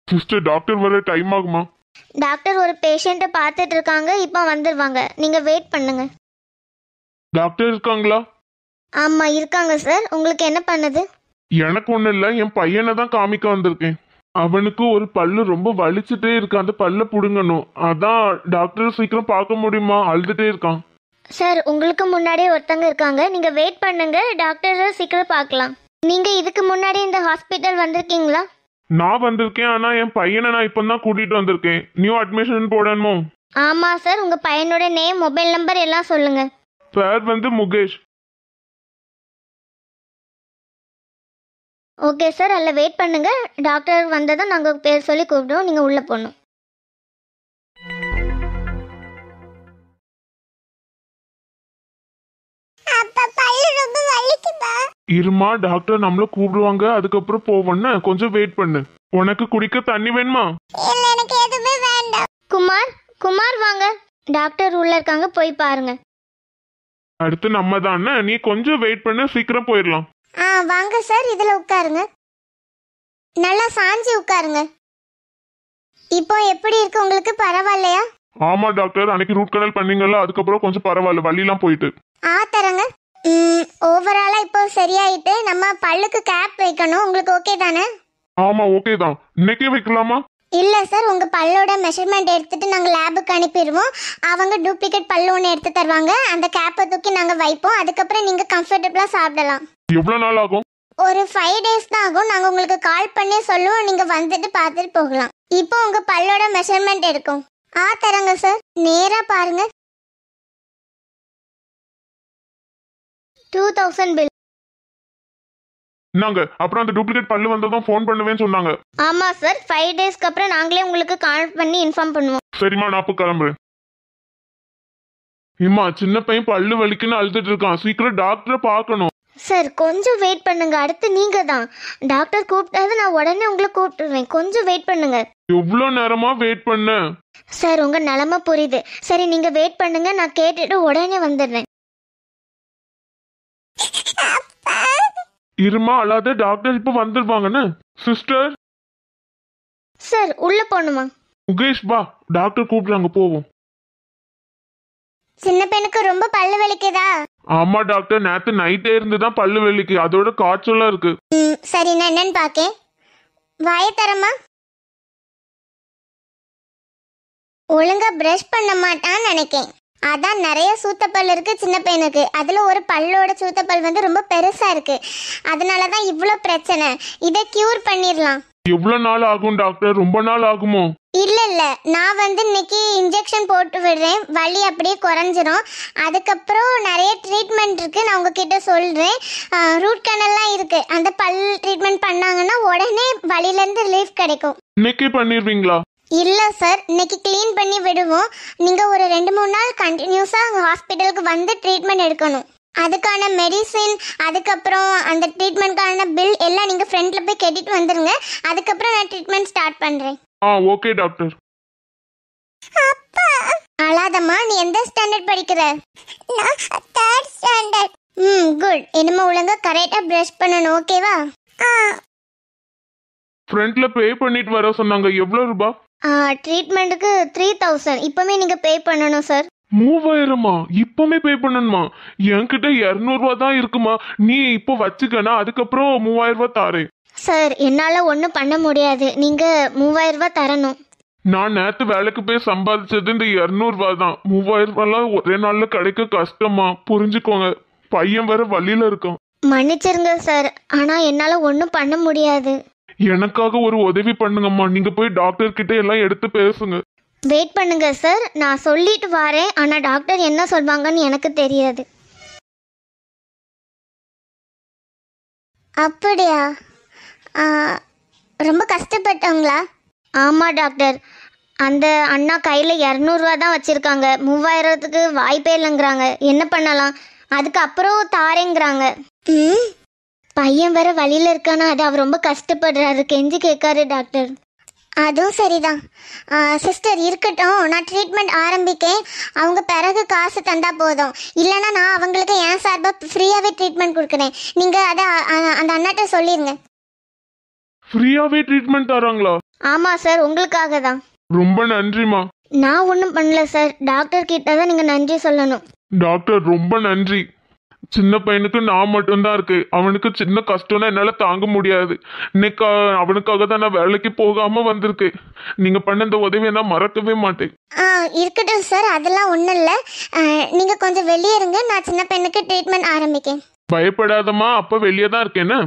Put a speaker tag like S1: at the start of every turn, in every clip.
S1: Sister doctor வர time ஆகுமா?
S2: Doctor ஒரு பேஷண்ட்டை பார்த்துட்டு இருக்காங்க, இப்போ வந்துடுவாங்க. நீங்கள் வெயிட் பண்ணுங்க.
S1: டாக்டர் இருக்காங்களா?
S2: ஆமாம் இருக்காங்க சார். உங்களுக்கு என்ன பண்ணுது?
S1: எனக்கு ஒன்றும் இல்லை, என் பையனை தான் காமிக்க வந்திருக்கேன். அவனுக்கு ஒரு பல்லு ரொம்ப வலிச்சுட்டே இருக்கு, அந்த பல்ல புடுங்கணும். அதான் டாக்டர் சீக்கிரம் பார்க்க முடியுமா? அழுதுட்டே இருக்கான்.
S2: சார் உங்களுக்கு முன்னாடியே ஒருத்தங்க இருக்காங்க, நீங்கள் வெயிட் பண்ணுங்க, டாக்டரை சீக்கிரம் பார்க்கலாம். நீங்கள் இதுக்கு முன்னாடி இந்த ஹாஸ்பிட்டல் வந்திருக்கீங்களா?
S1: நான் வந்திருக்கேன், ஆனா என் பையனை நான் இப்போ தான் கூட்டிட்டு வந்திருக்கேன். நியூ அட்மிஷன் போடணுமோ?
S2: ஆமாம் சார். உங்கள் பையனோட நேம், மொபைல் நம்பர் எல்லாம் சொல்லுங்கள்.
S1: பேர் வந்து முகேஷ்.
S2: ஓகே சார், அதில் வெயிட் பண்ணுங்க. டாக்டர் வந்ததும் நாங்கள் பேர் சொல்லி கூப்பிடுவோம், நீங்கள் உள்ளே போகணும்.
S1: இருமா, டாக்டர் நம்மள கூப்பிடுவாங்க, அதுக்கப்புறம் போவோன்னு. கொஞ்சம் வெயிட் பண்ணு. உனக்கு குடிக்க தண்ணி வேணுமா?
S2: எனக்கு எதுவுமே வேண்டாம். குமார், குமார் வாங்க. டாக்டர் உள்ள இருக்காங்க, போய் பாருங்க.
S1: அடுத்து நம்ம தானே, நீ கொஞ்சம் வெயிட் பண்ணு, சீக்கிரம் போயிடலாம்.
S2: வாங்க சார், இதுல உட்காருங்க. நல்லா சாஞ்சி உட்காருங்க. இப்போ எப்படி இருக்கு உங்களுக்கு? பரவாயில்லையா?
S1: ஆமா டாக்டர், அன்னைக்கு ரூட் கனல் பண்ணீங்கல்ல, அதுக்கப்புறம் கொஞ்சம் பரவாயில்ல, வலிலாம் போயிட்டு.
S2: தரங்க. ஓவராலா இப்போ சரியாயிட்டு. நம்ம பல்லுக்கு கேப் வைக்கணும். உங்களுக்கு ஓகே தானே?
S1: ஆமா ஓகே தான். இன்னைக்கே வைக்கலாமா?
S2: இல்ல சார், உங்க பல்லோட மெஷர்மெண்ட் எடுத்துட்டு நாங்க லேபுக்கு அனுப்பிடுவோம். அவங்க டூப்ளிகேட் பல்லு ஒன்று எடுத்து தருவாங்க. அந்த கேப்பை தூக்கி நாங்க வைப்போம். அதுக்கப்புறம் நீங்க கம்ஃபர்டபுளா சாப்பிடலாம்.
S1: எவ்வளவு நாள் ஆகும்?
S2: ஒரு 5 days தான் ஆகும். நாங்க உங்களுக்கு கால் பண்ணி சொல்லுவோம், நீங்க வந்துட்டு பார்த்துட்டு போகலாம். இப்போ உங்க பல்லோட மெஷர்மெண்ட் எடுக்கும். தரங்க சார். நேரா பாருங்க. 2000 பில்.
S1: நாங்க அப்புறம் அந்த டூப்ளிகேட் பல்லு வந்ததும் ஃபோன் பண்ணுவேன்னு சொன்னாங்க.
S2: ஆமா சார், 5 daysக்கு அப்புறம் நாங்களே உங்களுக்கு கால் பண்ணி இன்ஃபார்ம் பண்ணுவோம்.
S1: சரிம்மா, நான் இப்போ கிளம்புறேன். இம்மா, சின்ன பையன் பல்லு வலிக்குன்னு அழுதுட்டு இருக்கான், சீக்கிரம் டாக்டரை பார்க்கணும்.
S2: சார் கொஞ்சம் வெயிட் பண்ணுங்க, அடுத்து நீங்க தான். டாக்டர் கூப்பிட்டாது நான் உடனே உங்களை கூப்பிட்டுருவேன். கொஞ்சம் வெயிட் பண்ணுங்க.
S1: எவ்வளோ நேரமா வெயிட் பண்ண?
S2: சார் உங்க நிலைமை புரியுது. சரி நீங்க வெயிட் பண்ணுங்க, நான் கேட்டுட்டு உடனே வந்துடுறேன்.
S1: இருமா, அல்லாத டாக்டர் இப்போ வந்துருவாங்கன்னு. சிஸ்டர்.
S2: சார் உள்ள போகணுமா?
S1: முகேஷ் வா, டாக்டர் கூப்பிடுறாங்க, போவோம்.
S2: சின்ன பையனுக்கு ரொம்ப பல்லு வலிக்குதா?
S1: ஆமா டாக்டர், நேத்து நைட்டே இருந்து தான் பல்லு வலிக்கு, அதோட காய்ச்சலா இருக்கு.
S2: சரி நான் என்னன்னு பாக்கேன். வாய தரமா? ஒழுங்கா பிரஷ் பண்ண மாட்டான்னு நினைக்கேன். அதான் நிறைய சூத்தப்பல் இருக்கு சின்ன பையனுக்கு. அதுல ஒரு பல்லோட சூத்தப்பல் வந்து ரொம்ப பெருசா இருக்கு. அதனாலதான் இவ்வளோ பிரச்சனை. இதை கியூர் பண்ணிடலாம்.
S1: எவ்வளவு நாள் ஆகும் டாக்டர்? ரொம்ப நாள் ஆகுமோ?
S2: இல்ல இல்ல, நான் வந்து இன்னைக்கு இன்ஜெக்ஷன் போட்டு விடுறேன், வலி அப்படியே குறைஞ்சிரும். அதுக்கப்புறம் நிறைய ட்ரீட்மெண்ட் இருக்கு, நான் உங்ககிட்ட சொல்றேன். ரூட் கனல்லாம் இருக்கு, அந்த பல் ட்ரீட்மெண்ட் பண்ணாங்கன்னா உடனே வலியில இருந்து ரிலீஃப் கிடைக்கும்.
S1: இன்னைக்கே பண்ணிடுவீங்களா?
S2: இல்ல சார், இன்னைக்கு க்ளீன் பண்ணி விடுவோம். நீங்க ஒரு 2-3 நாள் கண்டினியூஸா ஹாஸ்பிட்டலுக்கு வந்து ட்ரீட்மெண்ட் எடுக்கணும். அதுக்கான மெடிசின், அதுக்கப்புறம் அந்த ட்ரீட்மெண்ட்கான பில் எல்லாம் நீங்க ஃப்ரண்ட்ல போய் கட்டிட்டு வந்துருங்க. அதுக்கப்புறம் நான் ட்ரீட்மெண்ட் ஸ்டார்ட் பண்றேன்.
S1: Okay doctor.
S2: அப்பா அழாதம்மா. நீ எந்த ஸ்டாண்டர்ட் படிக்கிற? நான் 3rd ஸ்டாண்டர்ட். குட். என்னமா ஒழுங்கா கரெக்டா பிரஷ் பண்ணணும், ஓகேவா?
S1: ஃப்ரண்ட்ல பே பண்ணிட்டு வர சொன்னாங்க. எவ்வளவு ரூபா?
S2: ட்ரீட்மெண்ட்டுக்கு 3000. இப்போவே நீங்கள் பே பண்ணணும் சார்.
S1: 3000மா? இப்பவுமே பே பண்ணணுமா? என்கிட்ட 200 ரூபா தான் இருக்குமா? நீ இப்போ வச்சுக்கனா, அதுக்கப்புறம் 3000 ரூபா தாரேன்.
S2: சார் என்னால் ஒன்றும் பண்ண முடியாது, நீங்கள் 3000 ரூபா தரணும்.
S1: நான் நேற்று வேலைக்கு போய் சம்பாதிச்சது இந்த 200 ரூபா தான். 3000 ரூபாய்லாம் ஒரே நாளில் கிடைக்க கஷ்டமா, புரிஞ்சுக்கோங்க. பையன் வேற வழியில இருக்கான்.
S2: மன்னிச்சிருங்க சார், ஆனால் என்னால் ஒன்றும் பண்ண முடியாது.
S1: எனக்காக ஒரு உதவி பண்ணுங்கம்மா. நீங்க போய் டாக்டர் கிட்ட எல்லாம் எடுத்து பேசுங்க.
S2: வெயிட் பண்ணுங்க சார், நான் சொல்லிட்டு வரேன். ஆனால் டாக்டர் என்ன சொல்வாங்கன்னு எனக்கு தெரியாது. அப்படியா? ரொம்ப கஷ்டப்பட்டவங்களா? ஆமாம் டாக்டர். அந்த அண்ணா கையில் 200 ரூபா தான் வச்சுருக்காங்க. 3000த்துக்கு வாய்ப்பே இல்லைங்கிறாங்க. என்ன பண்ணலாம்? அதுக்கப்புறம் தாரேங்கிறாங்க. பையன் வேற வழியில் இருக்கானா, அது அவர் ரொம்ப கஷ்டப்படுறாரு, கெஞ்சி கேட்காரு டாக்டர். அதுவும் சரிதான். சிஸ்டர் இருக்கட்டும், நான் ட்ரீட்மெண்ட் ஆரம்பிக்கேன். அவங்க பிறகு காசு தந்தா போதும். இல்லைன்னா நான் அவங்களுக்கு என் சார்பாக ஃப்ரீயாகவே ட்ரீட்மெண்ட் கொடுக்குறேன். நீங்கள் அதை அந்த அண்ணாட்ட சொல்லிடுங்க.
S1: ஃப்ரீயாவே ட்ரீட்மெண்ட் தராங்களா?
S2: ஆமாம் சார், உங்களுக்காக தான்.
S1: ரொம்ப நன்றிம்மா.
S2: நான் ஒன்றும் பண்ணல சார், டாக்டர் கிட்ட தான் நீங்கள் நன்றி சொல்லணும்.
S1: டாக்டர் ரொம்ப நன்றி. சின்ன பையனுக்கு நான் மட்டும்தான் இருக்கு, அவனுக்கு சின்ன கஷ்டம்னா என்னால தாங்க முடியாது. இன்னைக்கு அவனுக்காக தான் நான் வேலைக்கு போகாம வந்திருக்கேன். நீங்க பண்ண இந்த உதவியை நான் மறக்கவே மாட்டேன்.
S2: இருக்கட்டும் சார், அதெல்லாம் ஒன்றும் இல்லை. நீங்கள் கொஞ்சம் வெளியே இருங்க, நான் சின்ன பையனுக்கு ட்ரீட்மெண்ட் ஆரம்பிக்கேன்.
S1: பயப்படாதம்மா, அப்ப வெளியே தான் இருக்கேன்னு.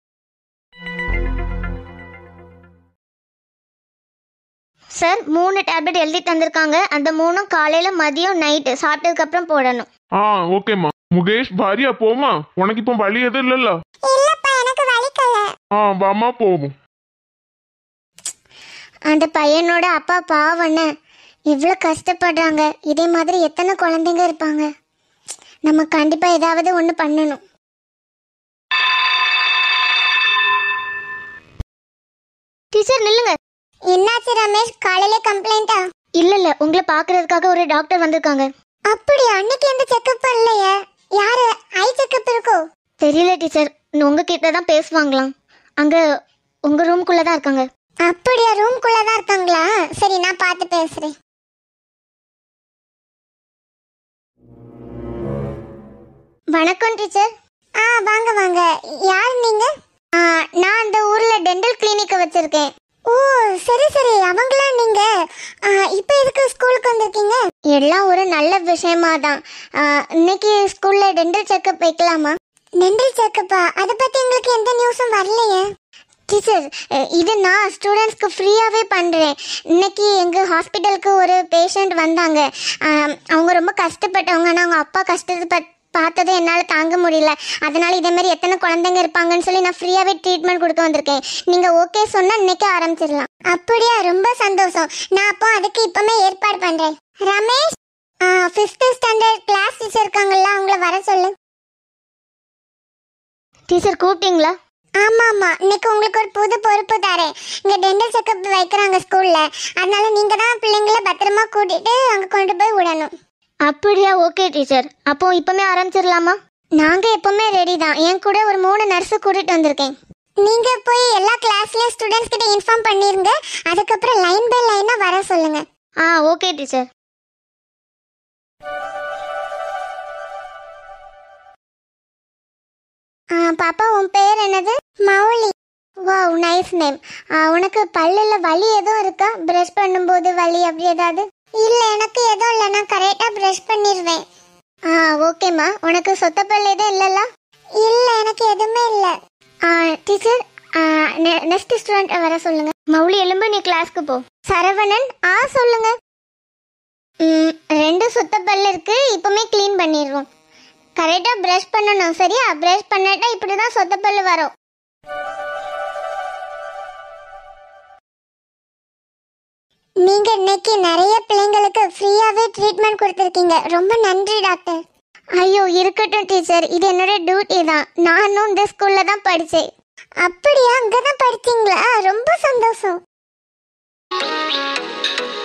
S2: சார் 3 டேப்லெட் எழுதி தந்திருக்காங்க. அந்த 3ம் காலையில் மதியம் நைட்டு சாப்பிட்டதுக்கப்புறம் போடணும்.
S1: ஓகேம்மா. முகேஷ் பாரியா போமா, உனக்கு இப்போ வலி எதுவும் இல்லல்ல?
S2: இல்லப்பா, எனக்கு வலிக்கல.
S1: வாமா போவோம்.
S2: அந்த பையனோட அப்பா பாவண்ண இவ்வளோ கஷ்டப்படுறாங்க. இதே மாதிரி எத்தனை குழந்தைங்க இருப்பாங்க. நம்ம கண்டிப்பா ஏதாவது ஒன்று பண்ணணும். டீச்சர் நில்லுங்க. என்னாச்சு ரமேஷ், காலையில கம்ப்ளைண்டா? இல்ல, உங்களை பார்க்கறதுக்காக ஒரு டாக்டர் வந்திருக்காங்க. அப்படியா? அன்னைக்கு எந்த செக்கப் பண்ணலையே. யாரு ஐ செக்கப் இருக்கோ? தெரியல டீச்சர், உங்ககிட்ட தான் பேசுவாங்களாம். அங்க உங்க ரூம்குள்ள தான் இருக்காங்க. அப்படியா? ரூம்குள்ள தான் இருக்காங்களா? சரி, நான் பார்த்து பேசுறேன். வணக்கம் டீச்சர். வாங்க வாங்க. யார் நீங்க? நான் அந்த ஊர்ல டென்டல் கிளினிக் வச்சிருக்கேன். ஓ சரி சரி, அவங்களா நீங்க? இப்போ எதுக்கு ஸ்கூலுக்கு வந்திருக்கீங்க? எல்லாம் ஒரு நல்ல விஷயமா தான். இன்னைக்கு ஸ்கூல்ல டென்டல் செக்கப் வைக்கலாமா? டென்டல் செக்கப்பா? அதை பத்தி எங்களுக்கு எந்த நியூஸும் வரலையே. டீச்சர், இது நான் ஸ்டூடெண்ட்ஸ்க்கு ஃப்ரீயாகவே பண்ணுறேன். இன்னைக்கு எங்கள் ஹாஸ்பிட்டலுக்கு ஒரு பேஷண்ட் வந்தாங்க. அவங்க ரொம்ப கஷ்டப்பட்டவங்க. ஆனால் அவங்க அப்பா கஷ்டத்தை பார்த்ததை என்னால் தாங்க முடியல. அதனால இதே மாதிரி எத்தனை குழந்தைங்க இருப்பாங்கன்னு சொல்லி நான் ஃப்ரீயாகவே ட்ரீட்மெண்ட் கொடுக்க வந்திருக்கேன். நீங்கள் ஓகே சொன்னால் இன்னைக்கு ஆரம்பிச்சிடலாம். அப்படியா? ரொம்ப சந்தோஷம். நான் அப்போ அதுக்கு இப்போமே ஏற்பாடு பண்ணுறேன். Ramesh, 5th standard class teacher இருக்காங்கல்ல, அவங்கள வர சொல்லு. டீச்சர் கூப்பிட்டீங்களா? ஆமாம், இன்னைக்கு உங்களுக்கு ஒரு புது பொறுப்பு தரேன். இங்கே டென்டல் செக்கப் வைக்கிறாங்க ஸ்கூலில். அதனால நீங்கள் தான் பிள்ளைங்களை பத்திரமா கூட்டிகிட்டு அங்கே கொண்டு போய் விடணும். அப்படியா? Okay teacher. அப்போ இப்போமே ஆரம்பிச்சிடலாமா? நாங்கள் எப்போவுமே ரெடி தான். என் கூட ஒரு 3 நர்ஸு கூட்டிகிட்டு வந்திருக்கேன். நீங்கள் போய் எல்லா கிளாஸ்லேயும் ஸ்டூடெண்ட்ஸ் கிட்ட இன்ஃபார்ம் பண்ணிடுங்க. அதுக்கப்புறம் லைன் பை லைனாக வர சொல்லுங்கள். Okay teacher. பாப்பா, உன் பேர் என்னது? மௌலி. Wow, nice name. உனக்கு பல்லில் வலி எதுவும் இருக்கா? ப்ரஷ் பண்ணும்போது வலி அப்படி ஏதாவது? இல்லை, எனக்கு எதுவும் இல்லை. நான் கரெக்டாக ப்ரஷ் பண்ணிடுவேன். ஓகேம்மா. உனக்கு சொத்த பல் எதுவும் இல்லைல்ல? இல்லை, எனக்கு எதுவுமே இல்லை. டீச்சர், நெக்ஸ்ட் ஸ்டூடெண்ட் வர சொல்லுங்க. மௌலி, எலும்பு நீ கிளாஸ்க்கு போ. சரவணன், சொல்லுங்க. 2 சுத்த பல் இருக்கு, இப்போமே க்ளீன் பண்ணிடுவோம். கரெக்டாக ப்ரஷ் பண்ணணும், சரியா? ப்ரஷ் பண்ணிட்டா இப்படி தான் சொத்த பல் வரும். நீங்க இன்னைக்கு நிறைய பிள்ளைங்களுக்கு ஃப்ரீயாவே ட்ரீட்மெண்ட் கொடுத்துருக்கீங்க. ரொம்ப நன்றி டாக்டர். ஐயோ இருக்கட்டும் டீச்சர், இது என்னோட டியூட்டி தான். நானும் இந்த ஸ்கூல்ல தான் படித்தேன். அப்படியா? அங்கே தான் படித்தீங்களா? ரொம்ப சந்தோஷம்.